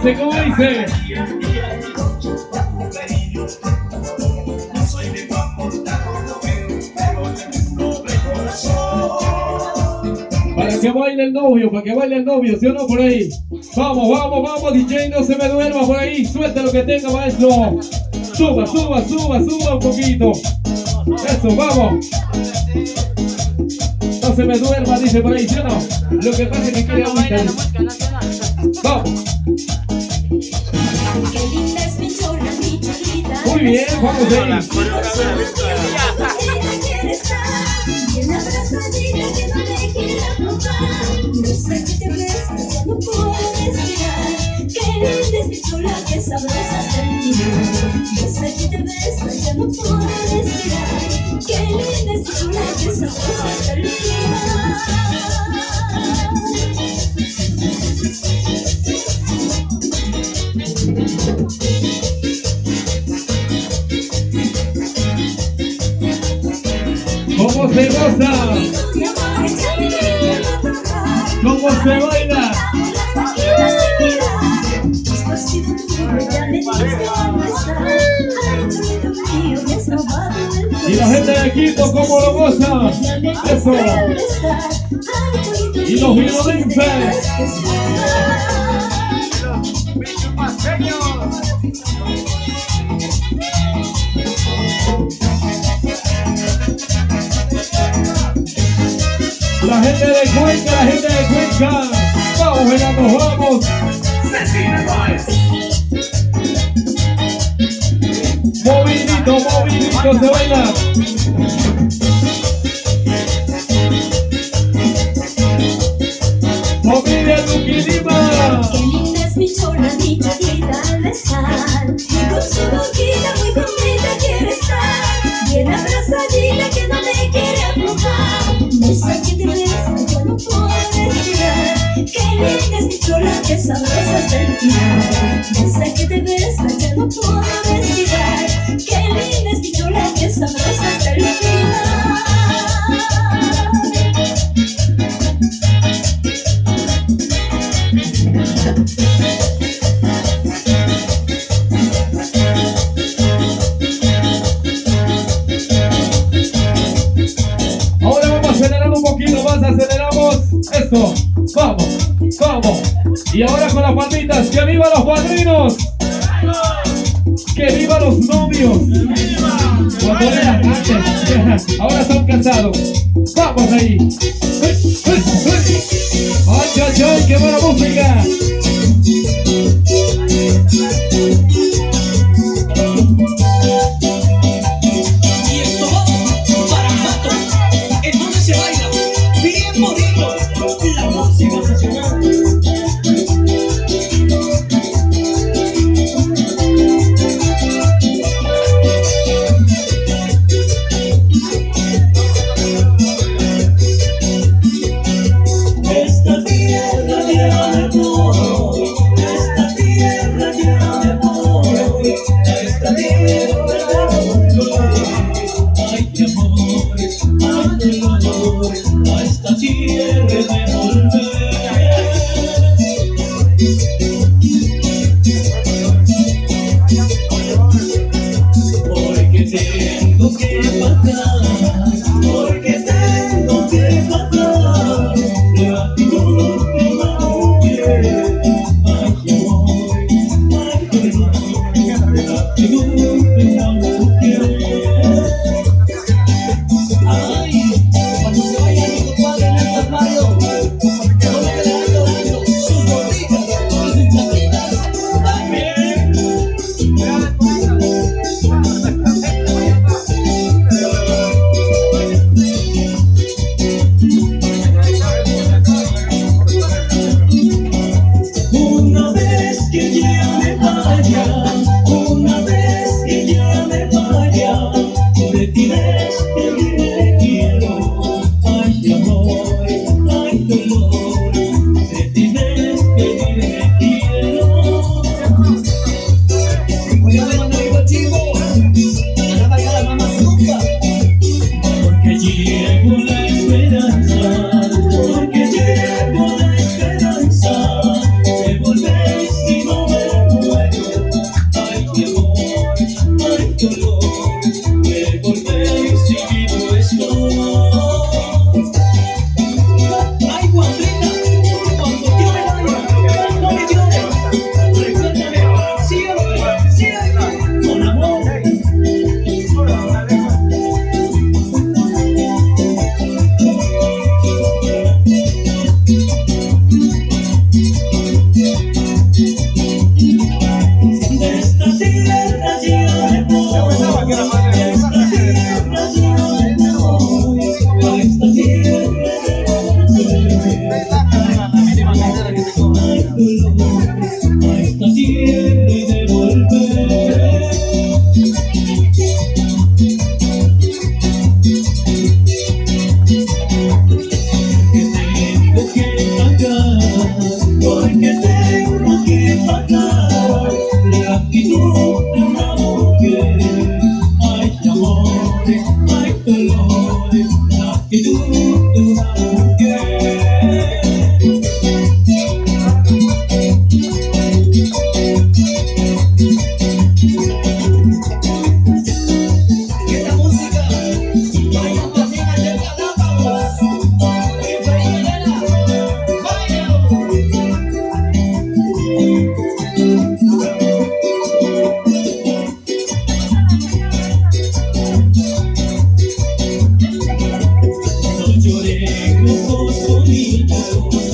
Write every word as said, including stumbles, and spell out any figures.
dice? ¿Cómo dice? Para que baile el novio, para que baile el novio, ¿sí o no? Por ahí. Vamos, vamos, vamos, D J, no se me duerma por ahí. Suelta lo que tenga, maestro. Suba, suba, suba, suba un poquito. Eso, vamos. No se me duerma, dice por ahí, ¿sí o no? Lo que pasa es que quiere agüita. Vamos. Muy bien, vamos ahí. Que sabrosa termina. Esa que te besa ya no puedo respirar. Qué linda es tu chula, que sabrosa termina. ¿Cómo se goza? ¿Cómo se baila? Y la gente de Quito, ¿cómo lo goza? Eso. Y los vinodenses. La gente de Cuenca, la gente de Cuenca. Vamos, venamos, vamos. Movidito, movidito, se baila. Familia Luquilima. Qué linda es mi chola, mi cholita al besar. Y con su boquita muy contenta quiere estar. Bien abrazadita que no me quiere aflojar. Esa que te besa yo no puedo respirar. Qué linda es mi chola, que sabrosa termina. Esa que te besa ya no puedo respirar. Qué linda es mi chola, que sabrosa termina. Ahora vamos a acelerar un poquito más, aceleramos. Eso, vamos, vamos. Y ahora con las palmitas, ¡que viva los padrinos! ¡Que viva los novios! Cuando eran antes, ahora están casados. ¡Vamos ahí! ¡Ay, ay, ay! ¡Qué buena música! Y esto va para Mato, en donde se baila bien bonito la música nacional. Esta tierra llena de amor, esta tierra llena de amor, esta tierra de amor. Ay, qué amor, ay, qué amor, a esta tierra de volver. Porque tengo que matar, porque tengo que matar. dolor de volver si vivo estoy. Ay, Juanita, cuando yo me vaya, no me llores. Recuérdame siempre, siempre, con amor. De esta tierra llena de amor, de esta tierra llena de amor, a esta tierra de amor, a esta tierra de volver. Que tengo que pagar, porque tengo que pagar la actitud de una mujer. Ay, amores, ay, dolores, la actitud de una mujer. Esta música baila también allá en Galápagos. Efraín Herrera, baila. No lloremos, ojos bonitos,